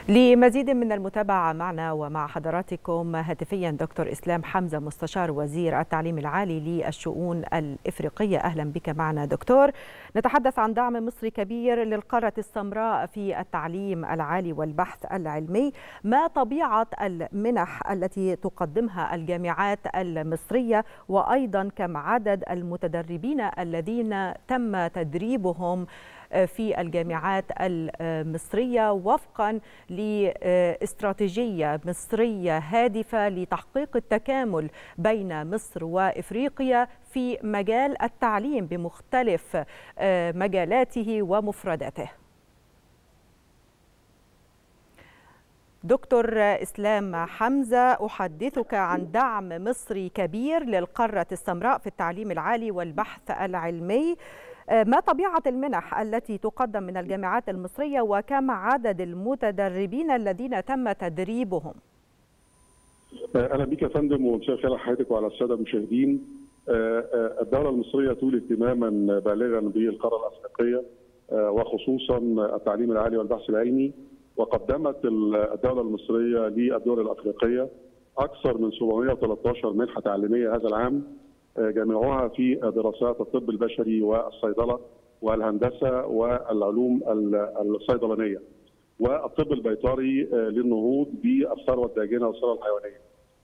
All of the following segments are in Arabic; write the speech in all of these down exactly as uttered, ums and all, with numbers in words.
لمزيد من المتابعة معنا ومع حضراتكم هاتفيا دكتور إسلام حمزة مستشار وزير التعليم العالي للشؤون الإفريقية. أهلا بك معنا دكتور. نتحدث عن دعم مصري كبير للقارة السمراء في التعليم العالي والبحث العلمي. ما طبيعة المنح التي تقدمها الجامعات المصرية، وأيضا كم عدد المتدربين الذين تم تدريبهم في الجامعات المصرية وفقا لاستراتيجية مصرية هادفة لتحقيق التكامل بين مصر وإفريقيا في مجال التعليم بمختلف مجالاته ومفرداته؟ دكتور إسلام حمزة، أحدثك عن دعم مصري كبير للقارة السمراء في التعليم العالي والبحث العلمي. ما طبيعة المنح التي تقدم من الجامعات المصرية وكم عدد المتدربين الذين تم تدريبهم؟ أهلا بك يا فندم، ومساء الخير على حضرتك وعلى السادة المشاهدين. الدولة المصرية تولي اهتماما بالغا بالقارة الأفريقية وخصوصا التعليم العالي والبحث العلمي، وقدمت الدولة المصرية للدول الأفريقية أكثر من سبعمائة وثلاثة عشر منحة تعليمية هذا العام، جميعها في دراسات الطب البشري والصيدلة والهندسة والعلوم الصيدلانية والطب البيطري للنهوض بالثروة الداجنة والثروة الحيوانية.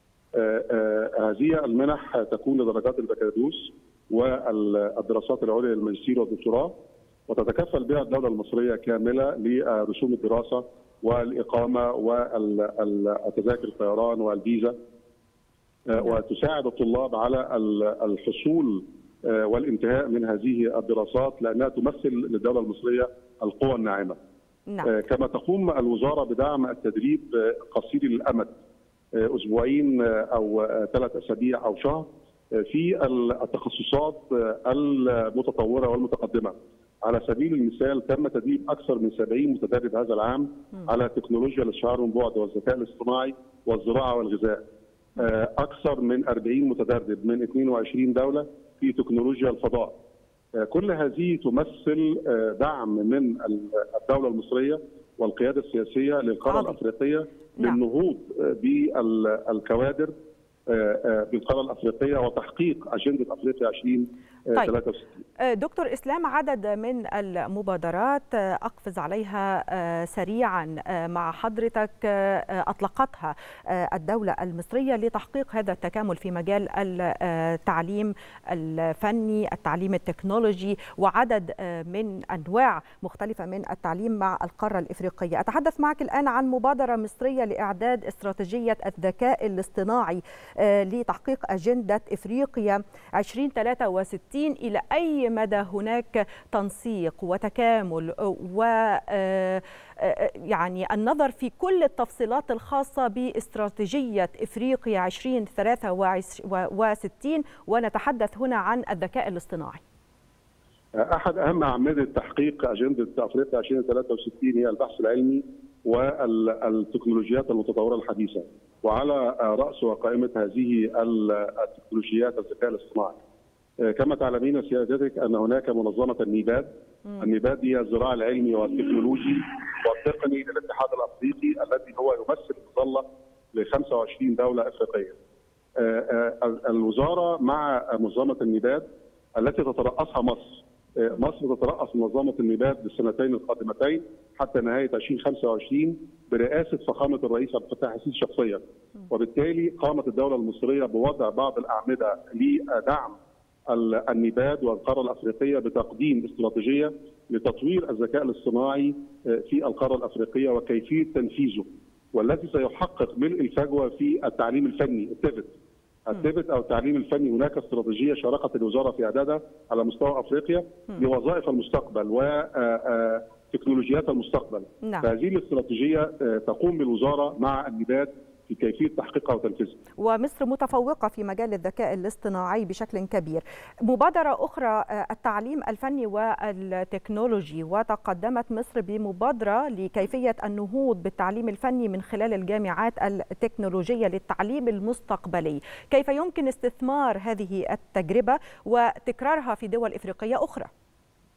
هذه المنح تكون لدرجات البكالوريوس والدراسات العليا للماجستير والدكتوراه، وتتكفل بها الدولة المصرية كاملة لرسوم الدراسة والإقامة والتذاكر الطيران والفيزا، وتساعد الطلاب على الحصول والانتهاء من هذه الدراسات لأنها تمثل للدولة المصرية القوى الناعمة. نعم. كما تقوم الوزارة بدعم التدريب قصير الأمد، أسبوعين أو ثلاث أسابيع أو شهر، في التخصصات المتطورة والمتقدمة. على سبيل المثال تم تدريب أكثر من سبعين متدرب هذا العام على تكنولوجيا الإشعار من بعد والذكاء الاصطناعي والزراعة والغذاء. أكثر من أربعين متدرب من اثنين وعشرين دولة في تكنولوجيا الفضاء. كل هذه تمثل دعم من الدولة المصرية والقيادة السياسية للقارة الأفريقية للنهوض بالكوادر بالقارة الأفريقية وتحقيق أجندة أفريقيا ألفين وثلاثة وستين. طيب دكتور إسلام، عدد من المبادرات أقفز عليها سريعا مع حضرتك أطلقتها الدولة المصرية لتحقيق هذا التكامل في مجال التعليم الفني، التعليم التكنولوجي، وعدد من أنواع مختلفة من التعليم مع القارة الإفريقية. أتحدث معك الآن عن مبادرة مصرية لإعداد استراتيجية الذكاء الاصطناعي لتحقيق أجندة إفريقيا ألفين وثلاثة وستين. إلى أي مدى هناك تنسيق وتكامل و يعني النظر في كل التفصيلات الخاصة باستراتيجية إفريقيا ألفين وثلاثة وستين، ونتحدث هنا عن الذكاء الاصطناعي؟ أحد أهم أعمدة تحقيق أجندة أفريقيا ألفين وثلاثة وستين هي البحث العلمي والتكنولوجيات المتطورة الحديثة، وعلى رأس وقائمة هذه التكنولوجيات الذكاء الاصطناعي. كما تعلمين سيادتك أن هناك منظمة النيباد. النيباد هي الزراعة العلمي والتكنولوجي والتقني للاتحاد الأفريقي الذي هو يمثل مظلة ل خمسة وعشرين دولة أفريقية. الوزارة مع منظمة النيباد التي تترأسها مصر. مصر تترأس منظمة النيباد للسنتين القادمتين حتى نهاية ألفين وخمسة وعشرين برئاسة فخامة الرئيس عبد الفتاح السيسي شخصيا، وبالتالي قامت الدولة المصرية بوضع بعض الأعمدة لدعم النيباد والقارة الأفريقية بتقديم استراتيجية لتطوير الذكاء الاصطناعي في القارة الأفريقية وكيفية تنفيذه، والذي سيحقق ملء الفجوة في التعليم الفني التيفت. التيفت أو التعليم الفني، هناك استراتيجية شاركت الوزارة في إعدادها على مستوى أفريقيا لوظائف المستقبل وتكنولوجيات المستقبل. نعم. فهذه الاستراتيجية تقوم بالوزارة مع النيباد في كيفية تحقيقها وتنفيذها. ومصر متفوقة في مجال الذكاء الاصطناعي بشكل كبير. مبادرة أخرى التعليم الفني والتكنولوجي، وتقدمت مصر بمبادرة لكيفية النهوض بالتعليم الفني من خلال الجامعات التكنولوجية للتعليم المستقبلي. كيف يمكن استثمار هذه التجربة وتكرارها في دول إفريقية أخرى؟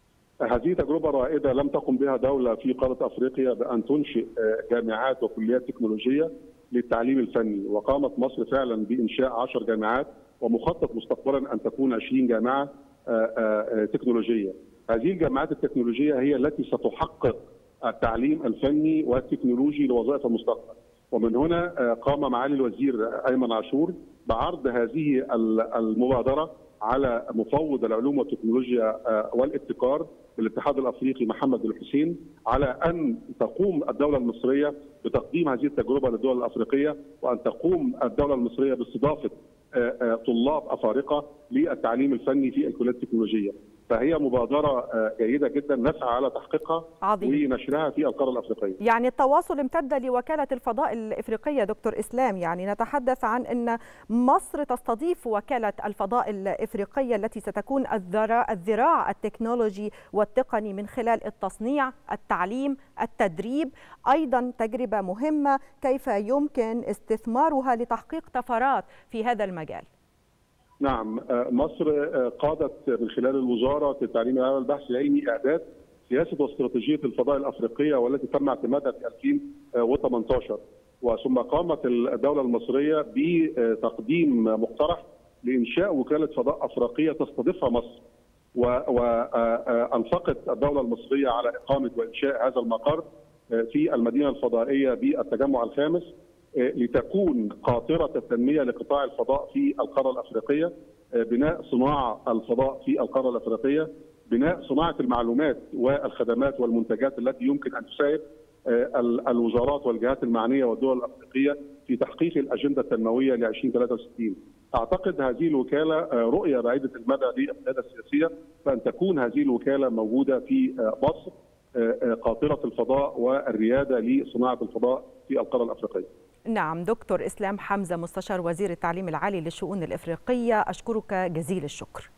هذه تجربة رائدة لم تقم بها دولة في قارة أفريقيا بأن تنشئ جامعات وكليات تكنولوجية للتعليم الفني، وقامت مصر فعلا بإنشاء عشر جامعات ومخطط مستقبلا أن تكون عشرين جامعة تكنولوجية. هذه الجامعات التكنولوجية هي التي ستحقق التعليم الفني والتكنولوجي لوظائف المستقبل. ومن هنا قام معالي الوزير أيمن عاشور بعرض هذه المبادرة على مفوض العلوم والتكنولوجيا والابتكار بالاتحاد الافريقي محمد الحسين على ان تقوم الدوله المصريه بتقديم هذه التجربه للدول الافريقيه، وان تقوم الدوله المصريه باستضافه طلاب افارقه للتعليم الفني في الكليات التكنولوجيه. فهي مبادره جيده جدا نسعى على تحقيقها عظيم. ونشرها في القاره الافريقيه. يعني التواصل امتد لوكاله الفضاء الافريقيه دكتور اسلام، يعني نتحدث عن ان مصر تستضيف وكاله الفضاء الافريقيه التي ستكون الذراع التكنولوجي والتقني من خلال التصنيع، التعليم، التدريب، ايضا تجربه مهمه كيف يمكن استثمارها لتحقيق طفرات في هذا المجال. نعم، مصر قادت من خلال الوزاره التعليم العالي والبحث العلمي اعداد سياسه واستراتيجيه الفضاء الافريقيه والتي تم اعتمادها في ألفين وثمانية عشر، وثم قامت الدوله المصريه بتقديم مقترح لانشاء وكاله فضاء افريقيه تستضيفها مصر. وانفقت الدوله المصريه على اقامه وانشاء هذا المقر في المدينه الفضائيه بالتجمع الخامس لتكون قاطرة التنمية لقطاع الفضاء في القارة الأفريقية، بناء صناعة الفضاء في القارة الأفريقية، بناء صناعة المعلومات والخدمات والمنتجات التي يمكن أن تساعد الوزارات والجهات المعنية والدول الأفريقية في تحقيق الأجندة التنموية ل ألفين وثلاثة وستين. أعتقد هذه الوكالة رؤية بعيدة المدى للقيادة السياسية، فأن تكون هذه الوكالة موجودة في مصر قاطرة الفضاء والريادة لصناعة الفضاء في القارة الأفريقية. نعم، دكتور إسلام حمزة مستشار وزير التعليم العالي للشؤون الإفريقية، أشكرك جزيل الشكر.